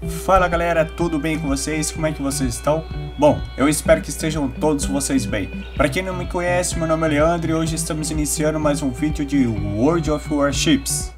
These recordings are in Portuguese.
Fala galera, tudo bem com vocês? Como é que vocês estão? Bom, eu espero que estejam todos vocês bem. Para quem não me conhece, meu nome é Leandro e hoje estamos iniciando mais um vídeo de World of Warships.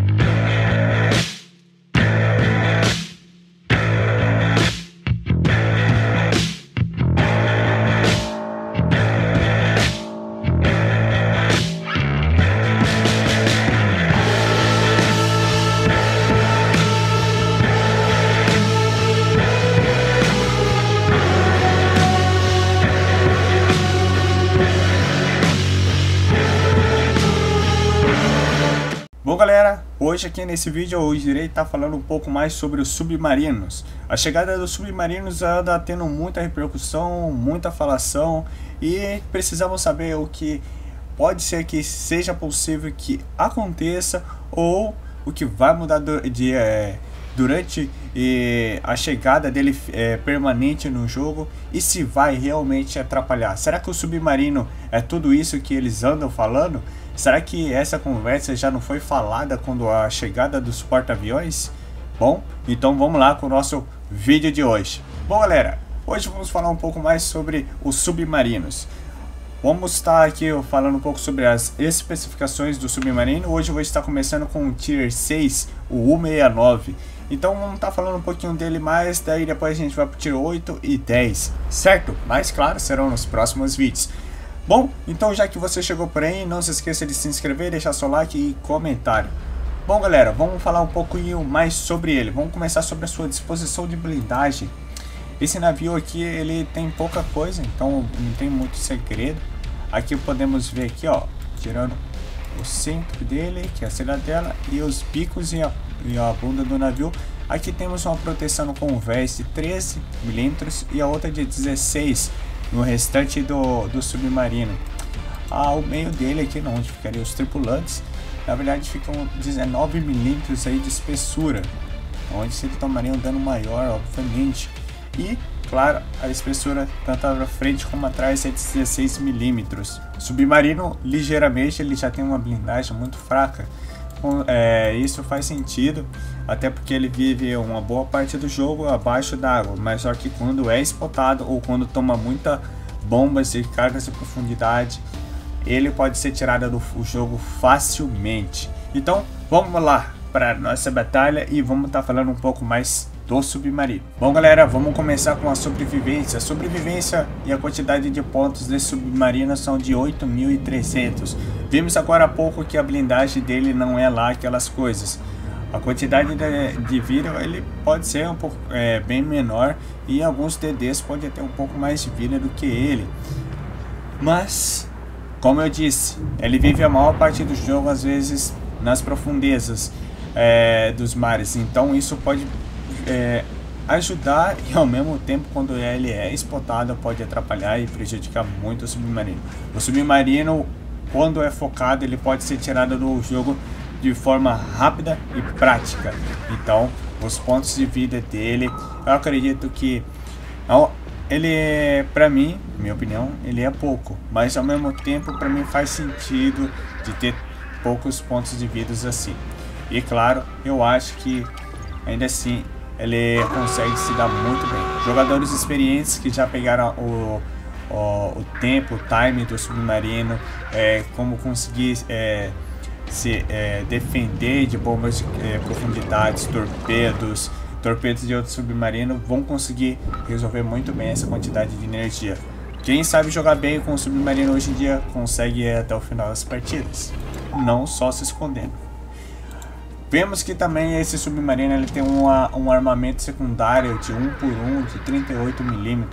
Bom galera, hoje aqui nesse vídeo eu irei estar falando um pouco mais sobre os submarinos. A chegada dos submarinos anda tendo muita repercussão, muita falação e precisamos saber o que pode ser que seja possível que aconteça ou o que vai mudar durante a chegada dele permanente no jogo e se vai realmente atrapalhar. Será que o submarino é tudo isso que eles andam falando? Será que essa conversa já não foi falada quando a chegada dos porta-aviões? Bom, então vamos lá com o nosso vídeo de hoje. Bom galera, hoje vamos falar um pouco mais sobre os submarinos. Vamos estar aqui falando um pouco sobre as especificações do submarino. Hoje eu vou estar começando com o Tier 6, o U69. Então vamos estar falando um pouquinho dele mais, daí depois a gente vai para o Tier 8 e 10, certo? Mas claro, serão nos próximos vídeos. Bom, então já que você chegou por aí, não se esqueça de se inscrever, deixar seu like e comentário. Bom galera, vamos falar um pouquinho mais sobre ele. Vamos começar sobre a sua disposição de blindagem. Esse navio aqui, ele tem pouca coisa, então não tem muito segredo. Aqui podemos ver aqui, ó, tirando o centro dele, que é a cidadela, e os bicos e a bunda do navio. Aqui temos uma proteção com vés de 13 mm e a outra de 16 no restante do submarino. O meio dele aqui, onde ficariam os tripulantes, na verdade ficam 19 mm aí de espessura, onde se tomaria um dano maior, obviamente. E claro, a espessura tanto à frente como atrás é de 16 mm. O submarino, ligeiramente, ele já tem uma blindagem muito fraca. Isso faz sentido, até porque ele vive uma boa parte do jogo abaixo d'água, mas só que quando é spotado ou quando toma muita bombas e cargas de profundidade, ele pode ser tirado do jogo facilmente. Então vamos lá para nossa batalha e vamos estar falando um pouco mais do submarino. Bom galera, vamos começar com a sobrevivência. A sobrevivência e a quantidade de pontos desse submarino são de 8.300. Vimos agora há pouco que a blindagem dele não é lá aquelas coisas. A quantidade de vida ele pode ser um pouco bem menor e alguns DDs podem ter um pouco mais de vida do que ele. Mas, como eu disse, ele vive a maior parte do jogo às vezes nas profundezas dos mares. Então isso pode ajudar e ao mesmo tempo quando ele é spotado pode atrapalhar e prejudicar muito o submarino. O submarino, quando é focado, ele pode ser tirado do jogo de forma rápida e prática. Então os pontos de vida dele, eu acredito que ele, para mim, minha opinião, ele é pouco, mas ao mesmo tempo para mim faz sentido de ter poucos pontos de vida assim. E claro, eu acho que ainda assim ele consegue se dar muito bem. Jogadores experientes que já pegaram o tempo, o time do submarino, como conseguir se defender de bombas de profundidades, torpedos de outro submarino, vão conseguir resolver muito bem essa quantidade de energia. Quem sabe jogar bem com o submarino hoje em dia consegue ir até o final das partidas, não só se escondendo. Vemos que também esse submarino ele tem um armamento secundário de 1x1 de 38 mm.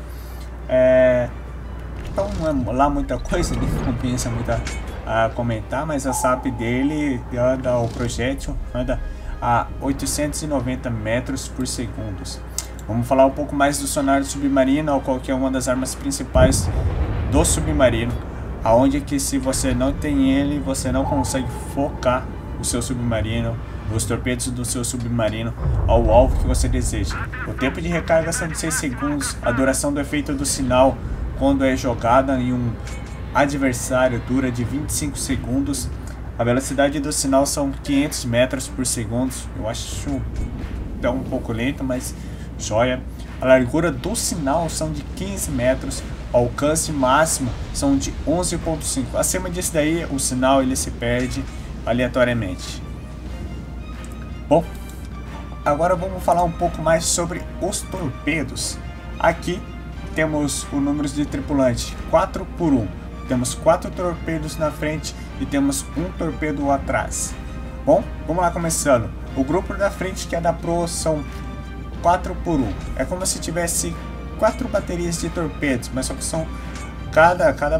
Então não é lá muita coisa, nem compensa muito a comentar, mas a SAP dele anda, o projétil anda a 890 metros por segundo. Vamos falar um pouco mais do sonar do submarino, qual que é uma das armas principais do submarino, aonde que se você não tem ele, você não consegue focar o seu submarino, os torpedos do seu submarino ao alvo que você deseja. O tempo de recarga são de 6 segundos, a duração do efeito do sinal quando é jogada em um adversário dura de 25 segundos, A velocidade do sinal são 500 metros por segundo. Eu acho é um pouco lento, mas joia. A largura do sinal são de 15 metros, o alcance máximo são de 11.5. Acima disso daí, o sinal ele se perde aleatoriamente. Bom, agora vamos falar um pouco mais sobre os torpedos. Aqui temos o número de tripulante 4 por 1. Temos 4 torpedos na frente e temos um torpedo atrás. Bom, vamos lá começando. O grupo da frente, que é da proa, são 4 por 1. É como se tivesse 4 baterias de torpedos, mas só que são cada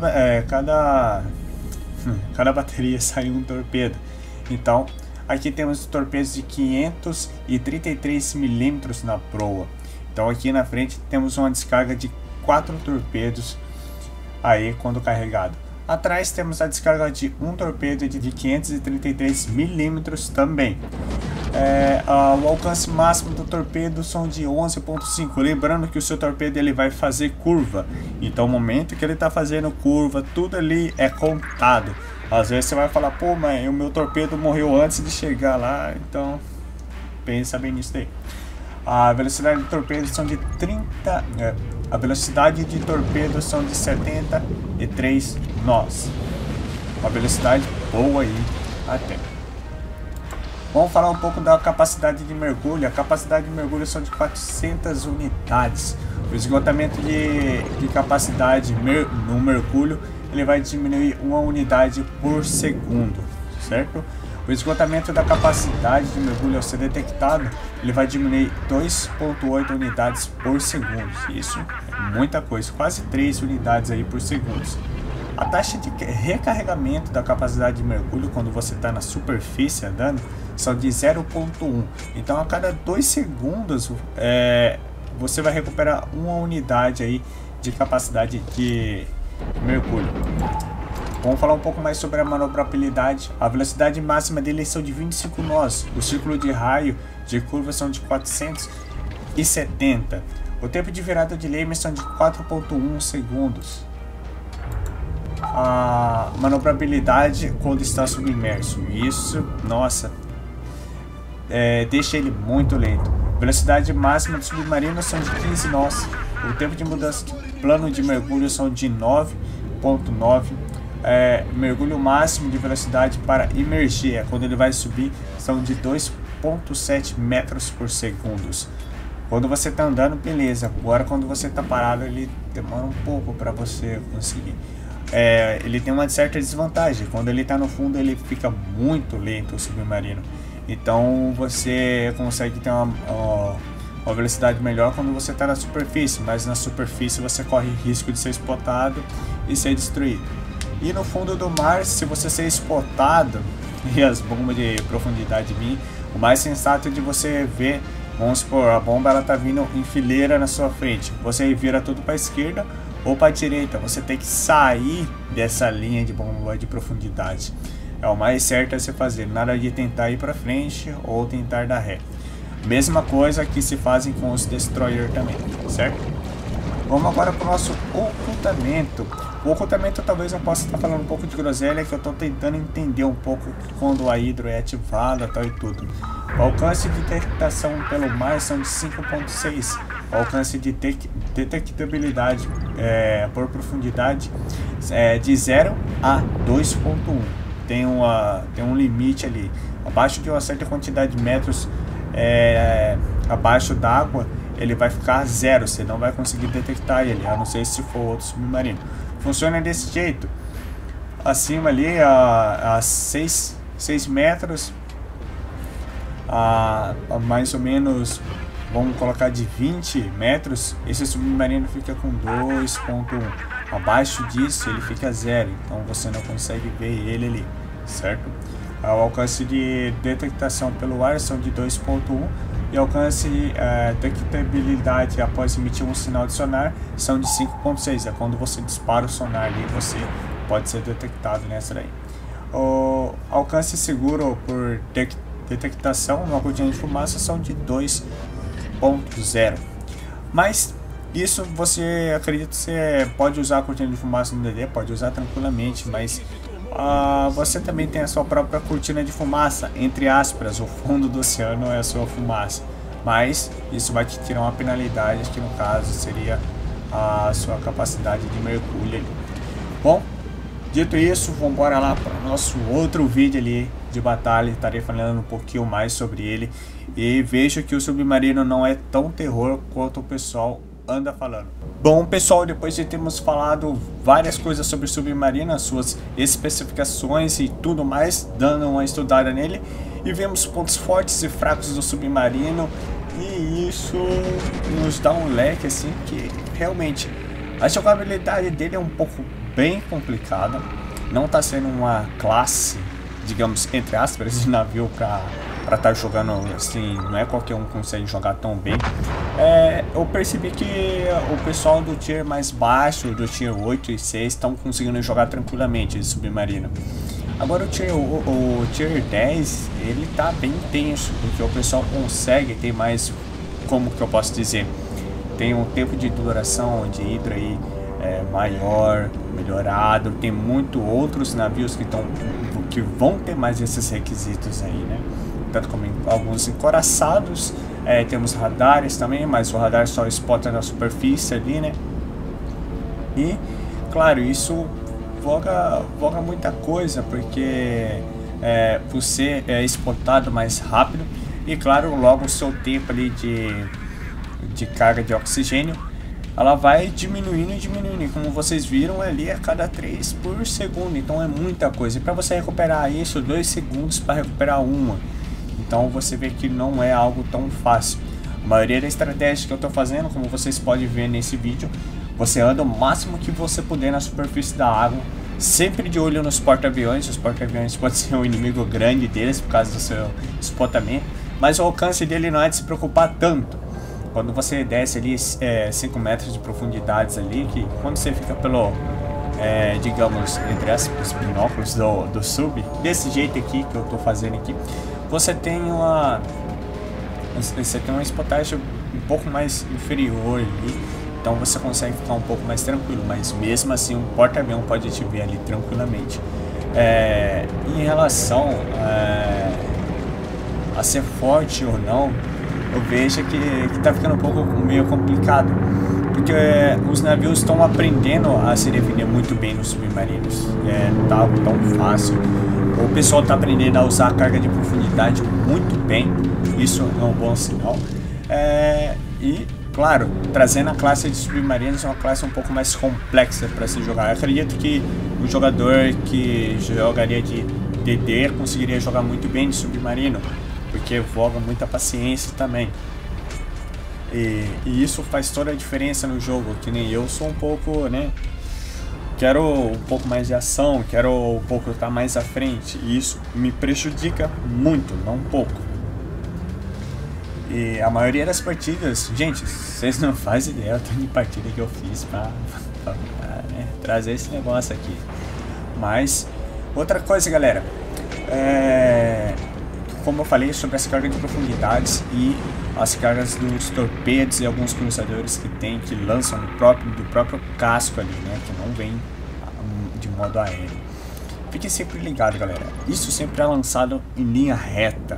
bateria sai um torpedo. Então, aqui temos torpedos de 533 milímetros na proa. Então aqui na frente temos uma descarga de 4 torpedos aí quando carregado. Atrás temos a descarga de um torpedo de 533 milímetros também. O alcance máximo do torpedo são de 11.5. Lembrando que o seu torpedo ele vai fazer curva. Então, no momento que ele está fazendo curva, tudo ali é contado. Às vezes você vai falar, pô, mas o meu torpedo morreu antes de chegar lá. Então, pensa bem nisso daí. A velocidade de torpedo são de 30. A velocidade de torpedo são de 73 nós. Uma velocidade boa aí até. Vamos falar um pouco da capacidade de mergulho. A capacidade de mergulho são de 400 unidades. O esgotamento de capacidade no mergulho ele vai diminuir 1 unidade por segundo, certo? O esgotamento da capacidade de mergulho ao ser detectado, ele vai diminuir 2,8 unidades por segundo. Isso é muita coisa, quase 3 unidades aí por segundo. A taxa de recarregamento da capacidade de mergulho quando você está na superfície andando são de 0,1. Então a cada 2 segundos você vai recuperar 1 unidade aí de capacidade de mergulho. Vamos falar um pouco mais sobre a manobrabilidade. A velocidade máxima dele são de 25 nós. O círculo de raio de curva são de 470. O tempo de virada de leme são de 4,1 segundos. A manobrabilidade quando está submerso. Isso, nossa, deixa ele muito lento. Velocidade máxima do submarino são de 15 nós. O tempo de mudança de plano de mergulho são de 9,9. Mergulho máximo de velocidade para imergir, quando ele vai subir, são de 2,7 metros por segundo. Quando você está andando, beleza. Agora quando você está parado, ele demora um pouco para você conseguir. Ele tem uma certa desvantagem. Quando ele está no fundo, ele fica muito lento, o submarino. Então você consegue ter uma velocidade melhor quando você está na superfície, mas na superfície você corre risco de ser spotado e ser destruído. E no fundo do mar, se você ser spotado e as bombas de profundidade vir, o mais sensato é de você ver, vamos supor, a bomba ela tá vindo em fileira na sua frente, você vira tudo para a esquerda ou para a direita, você tem que sair dessa linha de bomba de profundidade. É o mais certo a se fazer, nada de tentar ir para frente ou tentar dar ré. Mesma coisa que se fazem com os destroyer também, certo? Vamos agora para o nosso ocultamento. O ocultamento talvez eu possa estar falando um pouco de groselha, que eu estou tentando entender um pouco quando a hidro é ativada tal e tudo. O alcance de detectação pelo mar são de 5,6. O alcance de detectabilidade por profundidade é de 0 a 2,1. Tem um limite ali. Abaixo de uma certa quantidade de metros abaixo d'água, ele vai ficar 0. Você não vai conseguir detectar ele, a não ser se for outro submarino. Funciona desse jeito. Acima ali a 6 metros, a mais ou menos, vamos colocar de 20 metros, esse submarino fica com 2,1. Abaixo disso ele fica 0, então você não consegue ver ele ali, certo? O alcance de detectação pelo ar são de 2,1 e alcance de detectabilidade após emitir um sinal de sonar são de 5,6. É quando você dispara o sonar ali, você pode ser detectado nessa daí. O alcance seguro por detectação numa cortina de fumaça são de 2,0. Mas isso você acredita que você pode usar a cortina de fumaça no DD, pode usar tranquilamente, mas você também tem a sua própria cortina de fumaça, entre aspas, o fundo do oceano é a sua fumaça. mas isso vai te tirar uma penalidade, que no caso seria a sua capacidade de mergulho ali. Bom, dito isso, vamos embora lá para o nosso outro vídeo ali de batalha. Estarei falando um pouquinho mais sobre ele, e vejo que o submarino não é tão terror quanto o pessoal anda falando. Bom, pessoal, depois de termos falado várias coisas sobre o submarino, as suas especificações e tudo mais, dando uma estudada nele, e vemos pontos fortes e fracos do submarino, e isso nos dá um leque assim que realmente a jogabilidade dele é um pouco bem complicada. Não está sendo uma classe, digamos, entre aspas, de navio para estar jogando assim, não é qualquer um que consegue jogar tão bem. Eu percebi que o pessoal do tier mais baixo, do tier 8 e 6, estão conseguindo jogar tranquilamente esse submarino. Agora o tier 10, ele tá bem tenso, porque o pessoal consegue ter mais, como que eu posso dizer, tem um tempo de duração de hidro aí maior, melhorado, tem muito outros navios que vão ter mais esses requisitos aí, né? Tanto como alguns encoraçados, temos radares também, mas o radar só spota na superfície ali, né? E, claro, isso voga muita coisa, porque você é spotado mais rápido, e claro, logo o seu tempo ali de carga de oxigênio, ela vai diminuindo e diminuindo, como vocês viram ali, a cada 3 por segundo, então é muita coisa. E para você recuperar isso, 2 segundos para recuperar uma, então você vê que não é algo tão fácil. A maioria da estratégia que eu estou fazendo, como vocês podem ver nesse vídeo, você anda o máximo que você puder na superfície da água, sempre de olho nos porta-aviões. Os porta-aviões podem ser um inimigo grande deles por causa do seu spotamento, mas o alcance dele não é de se preocupar tanto. Quando você desce ali 5 metros de profundidades ali, que quando você fica pelo, digamos, entre aspas, binóculos do sub, desse jeito aqui que eu tô fazendo aqui, você tem uma spotagem um pouco mais inferior ali, então você consegue ficar um pouco mais tranquilo, mas mesmo assim um porta-avião pode te ver ali tranquilamente. Em relação a ser forte ou não, eu vejo que tá ficando um pouco meio complicado, porque os navios estão aprendendo a se defender muito bem nos submarinos, não tá tão fácil. O pessoal tá aprendendo a usar a carga de profundidade muito bem, isso é um bom sinal. E claro, trazendo a classe de submarinos, é uma classe um pouco mais complexa para se jogar. Eu acredito que o jogador que jogaria de DD conseguiria jogar muito bem de submarino, porque voga muita paciência também. E isso faz toda a diferença no jogo, que nem eu sou um pouco, né? Quero um pouco mais de ação, quero um pouco estar mais à frente, e isso me prejudica muito, não um pouco. E a maioria das partidas, gente, vocês não fazem ideia do tanto de partida que eu fiz pra né, trazer esse negócio aqui. Mas, outra coisa, galera, como eu falei sobre essa carga de profundidades e as cargas dos torpedos e alguns cruzadores que lançam do próprio casco ali, né, que não vem de modo aéreo. Fiquem sempre ligados, galera. Isso sempre é lançado em linha reta.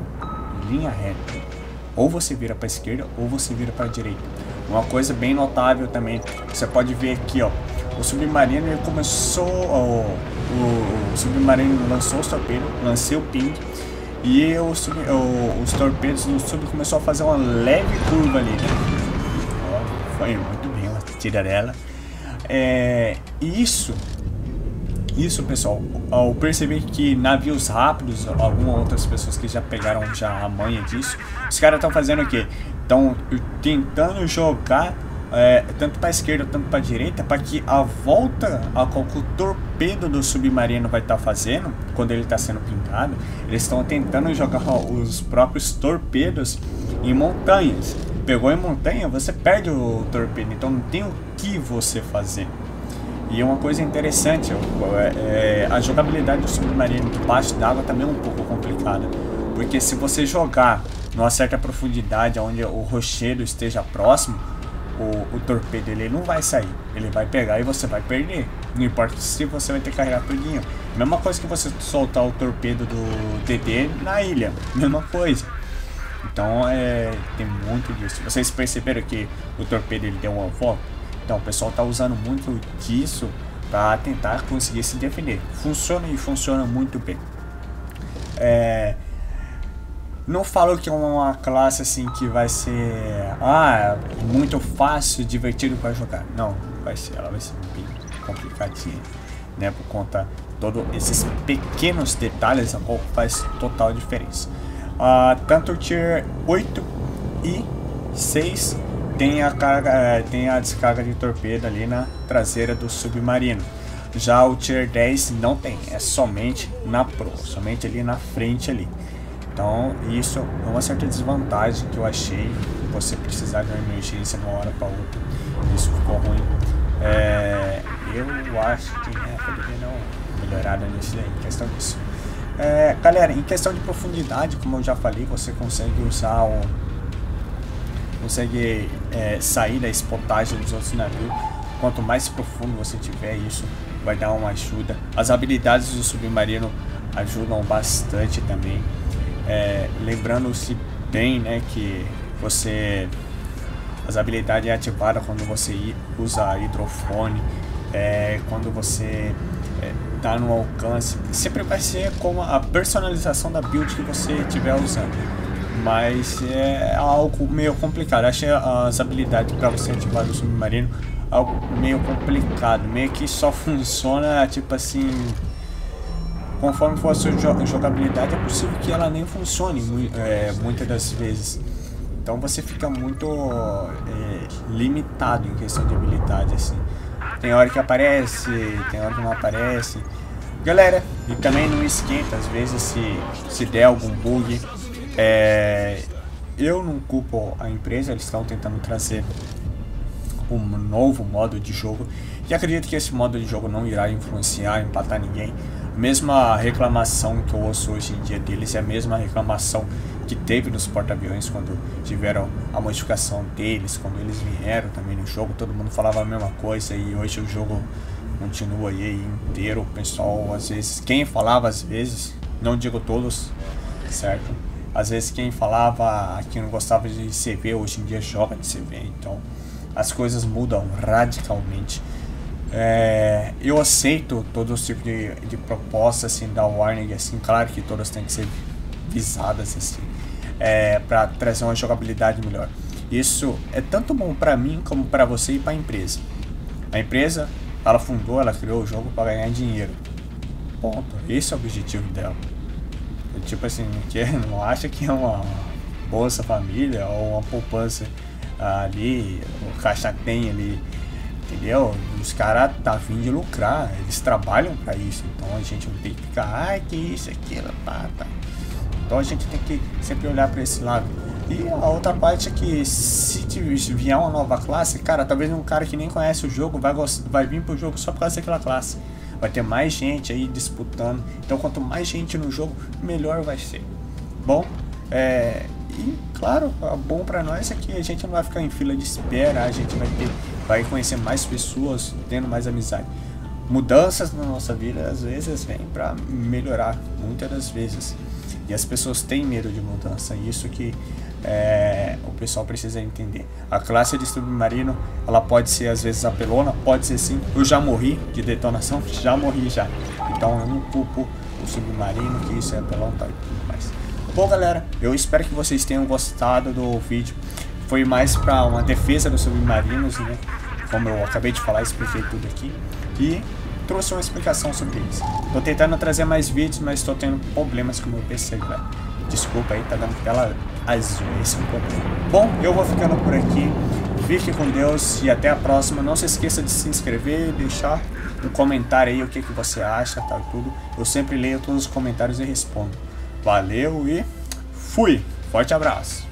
Ou você vira para a esquerda ou você vira para a direita. Uma coisa bem notável também, você pode ver aqui, ó, o submarino ele começou, o submarino lançou os torpedos, lancei o ping, e os torpedos do sub começou a fazer uma leve curva ali, né? Ó, foi muito bem a tira dela. Isso, pessoal, ao perceber que navios rápidos, algumas outras pessoas que já pegaram a manha disso, os caras estão fazendo o quê? Estão tentando jogar tanto para a esquerda tanto para a direita, para que a volta a qual o torpedo do submarino vai estar fazendo quando ele está sendo pingado, eles estão tentando jogar os próprios torpedos em montanhas. Pegou em montanha, você perde o torpedo, então não tem o que você fazer. E uma coisa interessante, a jogabilidade do submarino debaixo d'água também é um pouco complicada, porque se você jogar numa certa profundidade onde o rochedo esteja próximo, o torpedo ele não vai sair, ele vai pegar e você vai perder, não importa se você vai ter que carregar tudinho. Mesma coisa que você soltar o torpedo do DD na ilha, mesma coisa. Então tem muito disso. Vocês perceberam que o torpedo ele deu uma volta? Então o pessoal tá usando muito disso para tentar conseguir se defender. Funciona e funciona muito bem. Não falo que é uma classe assim que vai ser muito fácil, divertido para jogar. Não, ela vai ser bem complicadinha, né? Por conta de todos esses pequenos detalhes, a qual faz total diferença. Tanto o Tier 8 e 6 tem a descarga de torpedo ali na traseira do submarino. Já o Tier 10 não tem, é somente na Pro, somente ali na frente ali. Então isso é uma certa desvantagem que eu achei, você precisar de uma emergência de uma hora para outra. Isso ficou ruim. Eu acho que poderia dar uma melhorada nisso aí, em questão disso. Galera, em questão de profundidade, como eu já falei, você consegue usar sair da spotagem dos outros navios. Quanto mais profundo você tiver, isso vai dar uma ajuda. As habilidades do submarino ajudam bastante também. Lembrando-se bem, né, que as habilidades é ativada quando você usa hidrofone, quando você tá no alcance. Sempre vai ser com a personalização da build que você estiver usando, mas é algo meio complicado. Achei as habilidades para você ativar o submarino algo meio complicado, meio que só funciona tipo assim. Conforme for a sua jogabilidade, é possível que ela nem funcione muitas das vezes. Então você fica muito limitado em questão de habilidade, assim. Tem hora que aparece, tem hora que não aparece. Galera, e também não esquenta, às vezes se der algum bug. Eu não culpo a empresa, eles estão tentando trazer um novo modo de jogo. E acredito que esse modo de jogo não irá influenciar, empatar ninguém. A mesma reclamação que eu ouço hoje em dia deles é a mesma reclamação que teve nos porta-aviões quando tiveram a modificação deles, quando eles vieram também no jogo, todo mundo falava a mesma coisa e hoje o jogo continua aí inteiro. O pessoal, às vezes, quem falava às vezes, não digo todos, certo? Às vezes quem falava que não gostava de CV, hoje em dia joga de CV, então as coisas mudam radicalmente. Eu aceito todo o tipo de proposta assim da Warner, assim, claro que todas têm que ser visadas assim, para trazer uma jogabilidade melhor. Isso é tanto bom para mim como para você e para a empresa. A empresa, ela fundou, ela criou o jogo para ganhar dinheiro. Ponto. Esse é o objetivo dela. Tipo assim, não acha que é uma Bolsa Família ou uma poupança ali, o caixa tem ali. Entendeu? Os caras tá a fim de lucrar, eles trabalham para isso, então a gente não tem que ficar, que isso, aquilo, tá. Então a gente tem que sempre olhar para esse lado. E a outra parte é que se vier uma nova classe, cara, talvez um cara que nem conhece o jogo vai vir pro jogo só por causa daquela classe. Vai ter mais gente aí disputando, então quanto mais gente no jogo, melhor vai ser. Bom, e claro, bom para nós é que a gente não vai ficar em fila de espera, a gente vai conhecer mais pessoas, tendo mais amizade. Mudanças na nossa vida às vezes vêm para melhorar, muitas das vezes. E as pessoas têm medo de mudança, isso que o pessoal precisa entender. A classe de submarino, ela pode ser às vezes apelona, pode ser sim. Eu já morri de detonação, já morri já. Então eu não culpo o submarino, que isso é apelão, tá, e tudo mais. Bom, galera, eu espero que vocês tenham gostado do vídeo. Foi mais para uma defesa dos submarinos, né? Como eu acabei de falar, expliquei tudo aqui. E trouxe uma explicação sobre eles. Tô tentando trazer mais vídeos, mas estou tendo problemas com o meu PC, galera. Desculpa aí, tá dando tela azul, esse é um problema. Bom, eu vou ficando por aqui. Fique com Deus e até a próxima. Não se esqueça de se inscrever e deixar um comentário aí o que você acha, tá, tudo. Eu sempre leio todos os comentários e respondo. Valeu e fui! Forte abraço!